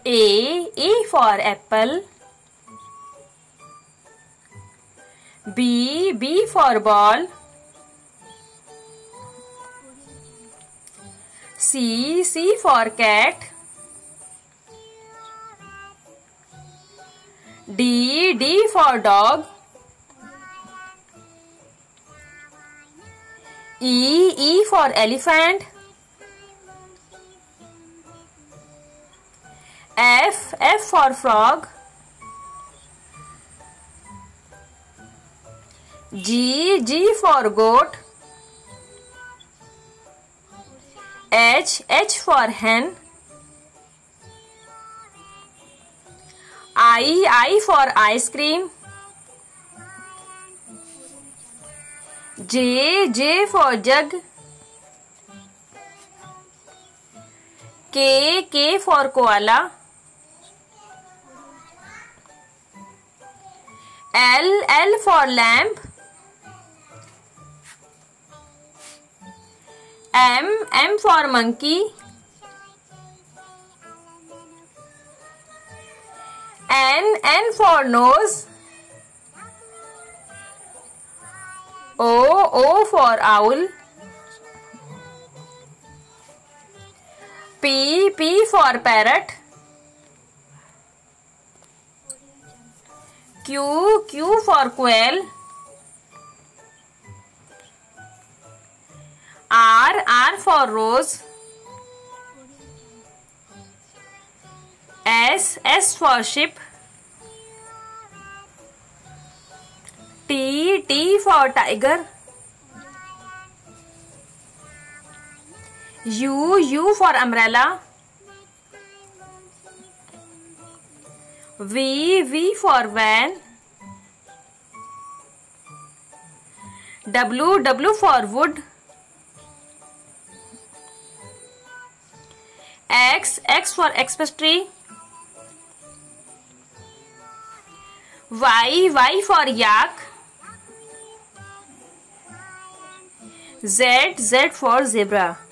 A for apple. B for ball. C for cat. D for dog. E for elephant. F for frog. G for goat. H for hen. I for ice cream. J for jug. K for koala. L for lamp. M for monkey. N for nose. O for owl. P for parrot. Q for quail. R for rose. S for ship. T for tiger. U for umbrella. V for van. W for wood. X for Xmas tree. Y for yak. Z for zebra.